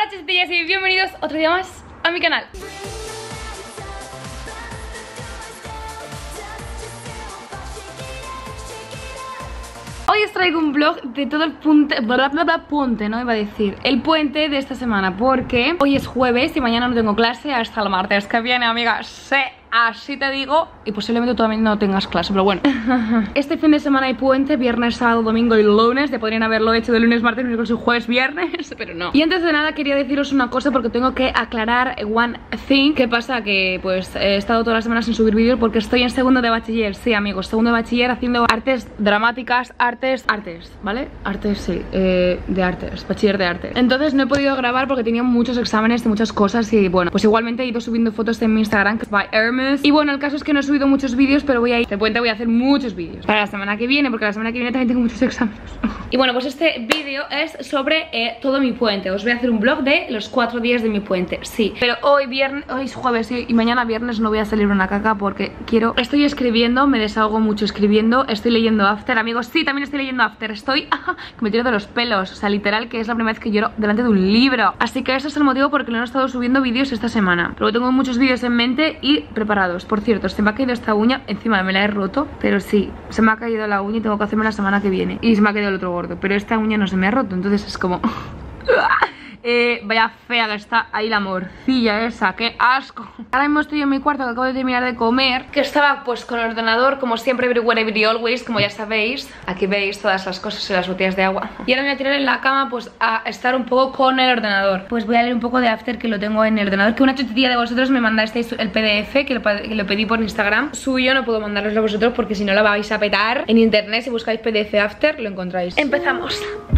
Hola chiquillas y bienvenidos otro día más a mi canal. Hoy os traigo un vlog de todo el puente, no iba a decir, el puente de esta semana, porque hoy es jueves y mañana no tengo clase hasta el martes que viene, amigas. Sí, así te digo, y posiblemente todavía no tengas clase, pero bueno. Este fin de semana hay puente, viernes, sábado, domingo y lunes. Te podrían haberlo hecho de lunes, martes, miércoles y jueves, viernes, pero no. Y antes de nada quería deciros una cosa porque tengo que aclarar one thing. ¿Qué pasa? Que pues he estado todas las semanas sin subir vídeos porque estoy en segundo de bachiller. Sí, amigos, segundo de bachiller haciendo artes dramáticas, artes, ¿vale? Artes, sí, de artes, bachiller de artes. Entonces no he podido grabar porque tenía muchos exámenes de muchas cosas y bueno, pues igualmente he ido subiendo fotos en mi Instagram, que es by Hermes. Y bueno, el caso es que no he subido muchos vídeos, pero voy a ir de puente, voy a hacer muchos vídeos para la semana que viene, porque la semana que viene también tengo muchos exámenes. Y bueno, pues este vídeo es sobre todo mi puente. Os voy a hacer un vlog de los 4 días de mi puente, sí. Pero hoy viernes, hoy es jueves y mañana viernes no voy a salir una caca porque quiero... Estoy escribiendo, me desahogo mucho escribiendo, estoy leyendo After, amigos. Sí, también estoy leyendo After, estoy... que me tiro de los pelos, o sea, literal, que es la primera vez que lloro delante de un libro. Así que ese es el motivo por el que no he estado subiendo vídeos esta semana. Pero tengo muchos vídeos en mente y preparados. Por cierto, se me ha caído esta uña, encima me la he roto, pero sí, se me ha caído la uña y tengo que hacerme la semana que viene. Y se me ha caído el otro gordo, pero esta uña no se me ha roto, entonces es como... vaya fea que está ahí la morcilla esa, qué asco. Ahora mismo estoy en mi cuarto, que acabo de terminar de comer, que estaba pues con el ordenador, como siempre, everywhere, every always, como ya sabéis. Aquí veis todas las cosas en las botellas de agua. Y ahora me voy a tirar en la cama pues a estar un poco con el ordenador. Pues voy a leer un poco de After, que lo tengo en el ordenador, que una chutitilla de vosotros me mandasteis el PDF, que lo pedí por Instagram. Suyo, no puedo mandaroslo a vosotros porque si no la vais a petar en internet. Si buscáis PDF After, lo encontráis. Empezamos.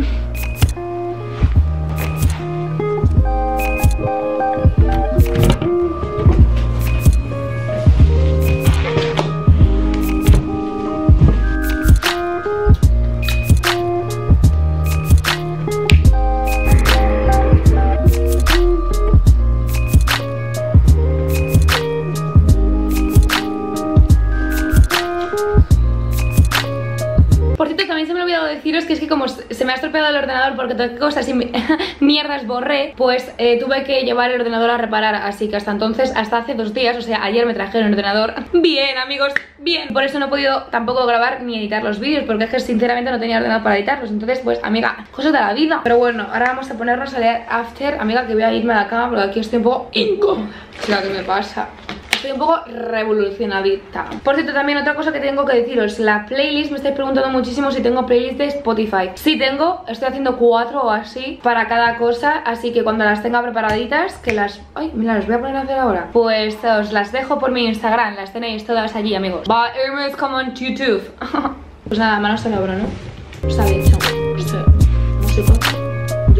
Por cierto, también se me ha olvidado deciros que es que como se me ha estropeado el ordenador porque todas cosas y mierdas borré, pues tuve que llevar el ordenador a reparar, así que hasta entonces, hasta hace 2 días, o sea, ayer me trajeron el ordenador bien, amigos, bien. Por eso no he podido tampoco grabar ni editar los vídeos, porque es que sinceramente no tenía ordenador para editarlos. Entonces, pues, amiga, cosas de la vida. Pero bueno, ahora vamos a ponernos a leer After, amiga, que voy a irme a la cama porque aquí estoy un poco incómoda. O sea, ¿qué me pasa? Estoy un poco revolucionadita. Por cierto, también otra cosa que tengo que deciros, la playlist, me estáis preguntando muchísimo si tengo playlist de Spotify. Sí tengo, estoy haciendo 4 o así para cada cosa, así que cuando las tenga preparaditas, que las... Ay, mira, las voy a poner a hacer ahora. Pues os las dejo por mi Instagram, las tenéis todas allí, amigos. By Hermes, come on YouTube. Pues nada, manos a la obra, ¿no? Está bien, chao. Música. Ya.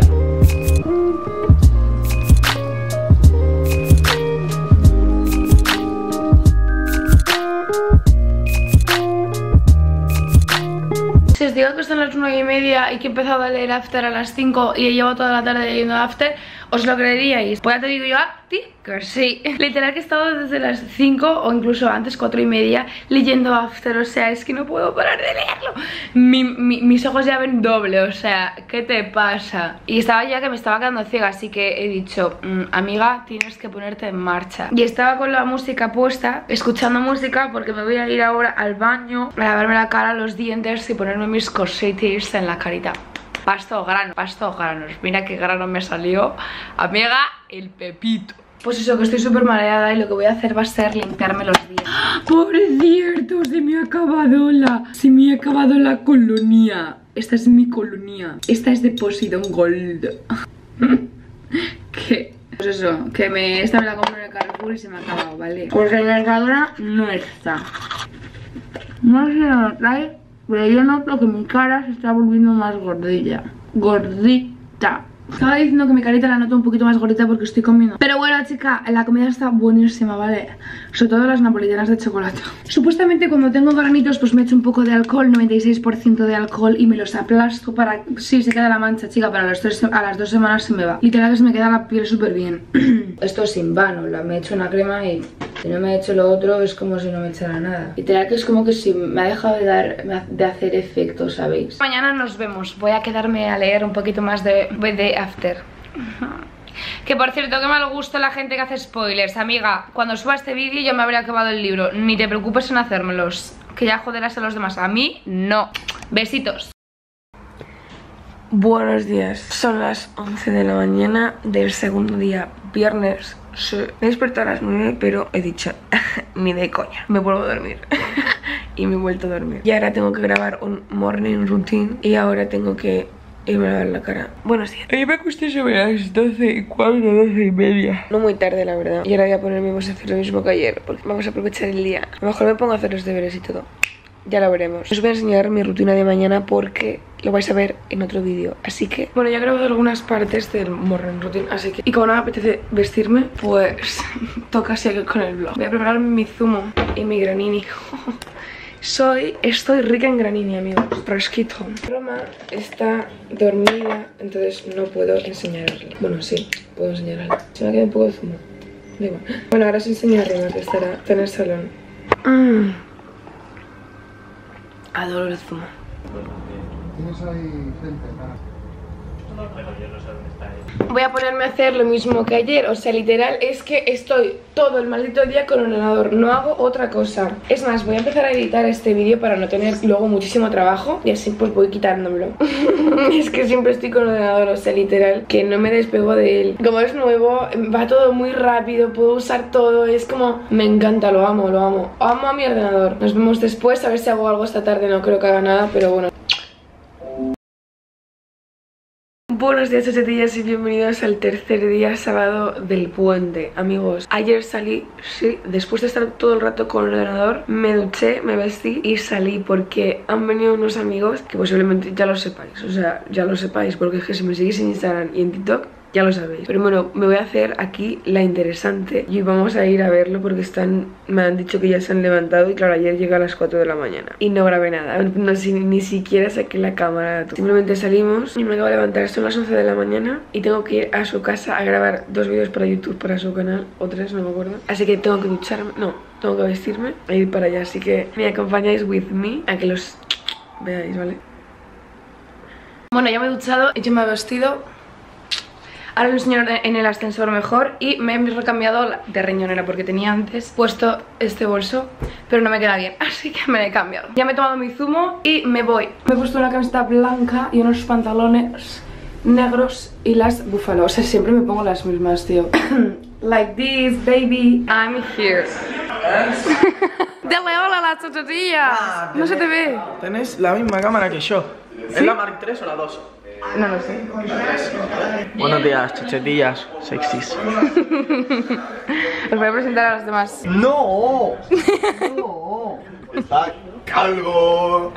Si os digo que son las 9:30 y que he empezado a leer After a las 5 y he llevado toda la tarde leyendo After, ¿os lo creeríais? Pues ya te digo yo a ti que sí. Literal que he estado desde las 5 o incluso antes, 4:30, leyendo After, o sea, es que no puedo parar de leerlo. Mis ojos ya ven doble, o sea, ¿qué te pasa? Y estaba ya que me estaba quedando ciega, así que he dicho, amiga, tienes que ponerte en marcha. Y estaba con la música puesta, escuchando música, porque me voy a ir ahora al baño a lavarme la cara, los dientes y ponerme mis cositas en la carita. Pasto granos. Mira qué grano me salió, amiga, el pepito. Pues eso, que estoy súper mareada y lo que voy a hacer va a ser limpiarme los dientes. Por cierto, se me ha acabado la colonia. Esta es mi colonia. Esta es de Poseidon Gold. ¿Qué? Pues eso, que esta me la compro en el Carrefour y se me ha acabado, ¿vale? Porque la Mercadona no está. No sé si lo notáis, pero yo noto que mi cara se está volviendo más gordita. Estaba diciendo que mi carita la noto un poquito más gordita porque estoy comiendo. Pero bueno, chica, la comida está buenísima, ¿vale? Sobre todo las napolitanas de chocolate. Supuestamente cuando tengo granitos pues me echo un poco de alcohol, 96% de alcohol, y me los aplasto para... Sí, se queda la mancha, chica, pero a las 2 semanas se me va. Literal que se me queda la piel súper bien. Esto es sin vano, me he hecho una crema y... Si no me he hecho lo otro es como si no me echara nada. Literal que es como que si me ha dejado de hacer efecto, ¿sabéis? Mañana nos vemos. Voy a quedarme a leer un poquito más de After. Que por cierto, qué mal gusto la gente que hace spoilers. Amiga, cuando suba este vídeo yo me habré acabado el libro. Ni te preocupes en hacérmelos, que ya joderás a los demás. A mí, no. Besitos. Buenos días, son las 11 de la mañana del segundo día, viernes. Sí. Me he despertado a las 9, pero he dicho, ni de coña, me vuelvo a dormir. Y me he vuelto a dormir. Y ahora tengo que grabar un morning routine y ahora tengo que irme a lavar la cara. Buenos días. Hoy me acosté sobre las 12:15, 12:30. No muy tarde, la verdad. Y ahora voy a ponerme, vamos a hacer lo mismo que ayer, porque vamos a aprovechar el día. A lo mejor me pongo a hacer los deberes y todo. Ya lo veremos. Os voy a enseñar mi rutina de mañana porque lo vais a ver en otro vídeo. Así que, bueno, ya he grabado algunas partes del morning routine, así que, y como no me apetece vestirme, pues toca seguir con el vlog. Voy a preparar mi zumo y mi granini. Estoy rica en granini, amigos. Fresquito. Roma está dormida, entonces no puedo enseñarle. Bueno, sí, puedo enseñarle. Se me ha quedado un poco de zumo. Da igual. Bueno, ahora os enseño a Roma, que está en el salón. Adoro el zumo. ¿Tienes ahí gente? Voy a ponerme a hacer lo mismo que ayer. O sea, literal, es que estoy todo el maldito día con el ordenador. No hago otra cosa. Es más, voy a empezar a editar este vídeo para no tener luego muchísimo trabajo. Y así pues voy quitándomelo. Es que siempre estoy con el ordenador. O sea, literal, que no me despego de él. Como es nuevo, va todo muy rápido. Puedo usar todo. Es como, me encanta, lo amo, lo amo. Amo a mi ordenador. Nos vemos después, a ver si hago algo esta tarde. No creo que haga nada, pero bueno. Buenos días, chachetillas, y bienvenidos al tercer día sábado del puente. Amigos, ayer salí, sí, después de estar todo el rato con el ordenador, me duché, me vestí y salí porque han venido unos amigos que posiblemente ya lo sepáis. O sea, ya lo sepáis, porque es que si me seguís en Instagram y en TikTok ya lo sabéis. Pero bueno, me voy a hacer aquí la interesante y vamos a ir a verlo porque me han dicho que ya se han levantado. Y claro, ayer llegué a las 4 de la mañana y no grabé nada, no, ni siquiera saqué la cámara. Simplemente salimos y me acabo de levantar, son las 11 de la mañana y tengo que ir a su casa a grabar 2 vídeos para YouTube, para su canal, o 3, no me acuerdo. Así que tengo que ducharme, no, tengo que vestirme e ir para allá. Así que me acompañáis with me a que los veáis, ¿vale? Bueno, ya me he duchado, ya me he vestido. Ahora lo enseño en el ascensor mejor. Y me he recambiado de riñonera porque tenía antes puesto este bolso, pero no me queda bien, así que me lo he cambiado. Ya me he tomado mi zumo y me voy. Me he puesto una camiseta blanca y unos pantalones negros y las búfalo. O sea, siempre me pongo las mismas, tío. Like this, baby, I'm here. Dale hola a la chatatilla. No se te ve. Tenés la misma cámara que yo. ¿Es la Mark 3 o la 2? No lo sé. Buenos días, chachetillas, sexys. Os voy a presentar a los demás. ¡No! ¡No! ¡Está calvo!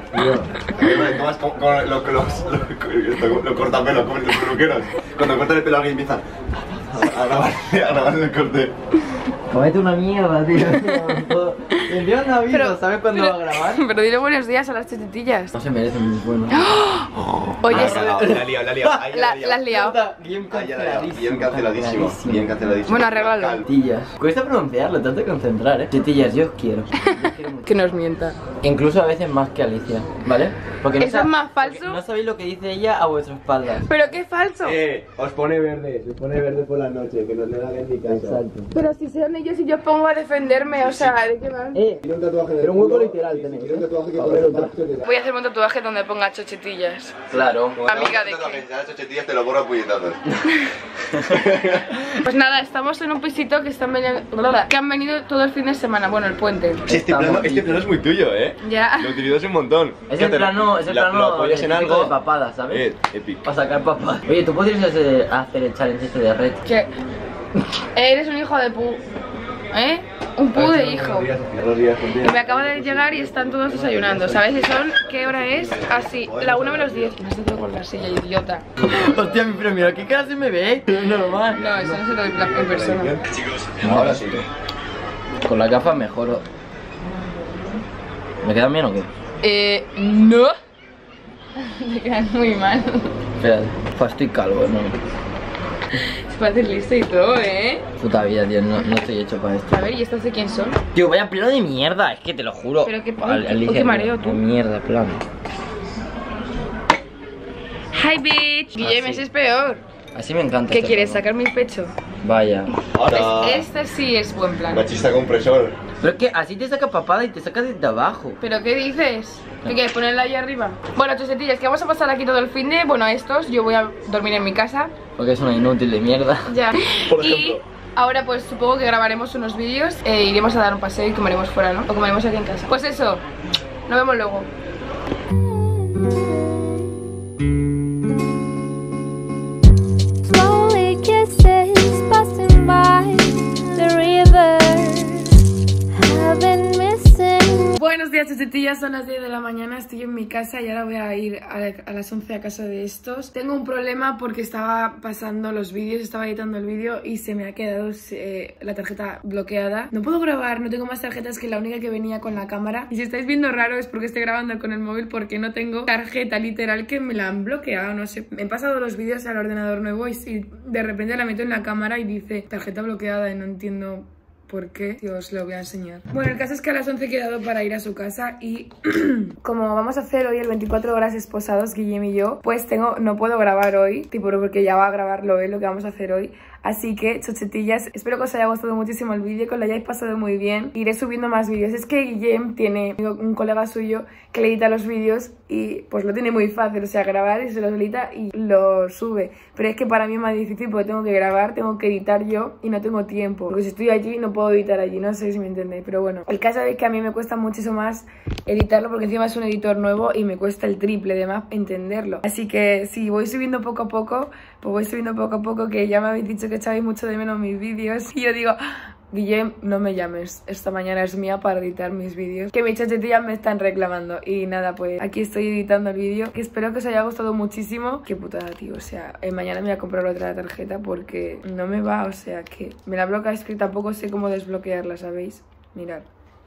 Lo cortapelos, como los peluqueros. Cuando cortan el pelo a alguien empiezan a grabar el corte. Comete una mierda, tío. Envía un aviso, ¿sabes cuándo va a grabar? Pero dile buenos días a las chachetillas. No se merecen mis buenos. Oye, la has liado. Bien Bien canceladísimo. Bien canceladísimo. Bueno, arréglalo. Chachetillas. Cuesta pronunciarlo, te has de concentrar, Chachetillas, yo os quiero. Que nos mienta. Incluso a veces más que Alicia, ¿vale? Porque ¿Eso es más falso? No sabéis lo que dice ella a vuestras espaldas. ¿Pero qué falso? Os pone verde por la noche, que nos le hagan en mi casa. Exacto. Pero si sean ellos y yo pongo a defenderme, o sea, ¿de qué van? Quiero un tatuaje de... Pero un hueco literal tenéis. Quiero un tatuaje que corresponda. Voy a hacer un tatuaje donde ponga chochetillas. Claro. Amiga de qué. qué. Si las chochetillas te lo borro a puñetazos. Pues nada, estamos en un pisito que han venido todo el fin de semana. Bueno, el puente. Este plano es muy tuyo, Ya. Lo utilizas un montón. Es el plano, Lo apoyas en algo. de papada, ¿sabes? Épico. Para sacar papadas. Oye, tú podrías hacer el challenge este de red. ¿Qué? Eres un hijo de pu... ¿Eh? Un pu de hijo. Y me acabo de llegar y están todos desayunando, ¿sabes? Y son... ¿Qué hora es? Así, la 1 menos 10. Me has sentado con la silla, idiota. Hostia, pero mira, ¿qué cara se me ve? Normal. No, eso no se lo doy en persona. Ahora sí. Con las gafas mejoro. ¿Me quedan bien o qué? No. Te quedan muy mal. Espérate, pues estoy calvo, ¿no? Se parece listo y todo, Puta vida, tío, no estoy hecho para esto. A ver, ¿y estas de quién son? Tío, vaya plano de mierda, es que te lo juro. Pero qué... Alicia, qué mareo, tú. Mierda, plano. Hi, bitch. Guillem, ese es peor. Así me encanta. ¿Qué este quieres? juego. ¿Sacar mi pecho? Vaya. Ahora. Este sí es buen plan. Machista compresor. Pero es que así te saca papada y te saca desde abajo. ¿Pero qué dices? ¿Qué quieres? ¿Ponerla ahí arriba? Bueno, chusetillas, que vamos a pasar aquí todo el fin de... Bueno, yo voy a dormir en mi casa. Porque es una inútil de mierda. Ya. Por Y ejemplo. ahora pues supongo que grabaremos unos vídeos e iremos a dar un paseo y comeremos fuera, ¿no? O comeremos aquí en casa. Pues eso, nos vemos luego. Slowly kisses passing by the river. Have been missing. Buenos días, chuchetillas, son las 10 de la mañana, estoy en mi casa y ahora voy a ir a las 11 a casa de estos. Tengo un problema porque estaba pasando los vídeos, estaba editando el vídeo y se me ha quedado la tarjeta bloqueada. No puedo grabar, no tengo más tarjetas que la única que venía con la cámara. Y si estáis viendo raro es porque estoy grabando con el móvil porque no tengo tarjeta literal que me la han bloqueado, no sé. Me he pasado los vídeos al ordenador nuevo y de repente la meto en la cámara y dice tarjeta bloqueada y no entiendo ¿por qué? Os lo voy a enseñar. Bueno, el caso es que a las 11 he quedado para ir a su casa y como vamos a hacer hoy el 24 horas esposados, Guillem y yo, pues no puedo grabar hoy, tipo porque ya va a grabarlo él lo que vamos a hacer hoy. Así que, chochetillas, espero que os haya gustado muchísimo el vídeo, que lo hayáis pasado muy bien. Iré subiendo más vídeos. Es que Guillem tiene un colega suyo que le edita los vídeos y pues lo tiene muy fácil, o sea, grabar y se los edita y lo sube. Pero es que para mí es más difícil porque tengo que grabar, tengo que editar yo y no tengo tiempo. Porque si estoy allí no puedo editar allí, no sé si me entendéis. Pero bueno, el caso es que a mí me cuesta muchísimo más editarlo porque encima es un editor nuevo y me cuesta el triple de más entenderlo. Así que si voy subiendo poco a poco, pues voy subiendo poco a poco, que ya me habéis dicho que echabais mucho de menos mis vídeos. Y yo digo, Guillem, no me llames, esta mañana es mía para editar mis vídeos, que mis chachetillas me están reclamando. Y nada, pues aquí estoy editando el vídeo, que espero que os haya gustado muchísimo. Qué putada, tío, o sea, mañana me voy a comprar otra tarjeta porque no me va, o sea, que me la bloquea, es que tampoco sé cómo desbloquearla, ¿sabéis? Mirad.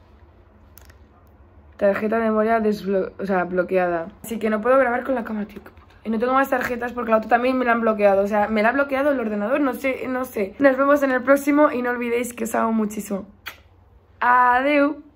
Tarjeta de memoria bloqueada. Así que no puedo grabar con la cámara, tío. Y no tengo más tarjetas porque la otra también me la han bloqueado. O sea, me la ha bloqueado el ordenador, no sé. Nos vemos en el próximo y no olvidéis que os amo muchísimo. Adeu.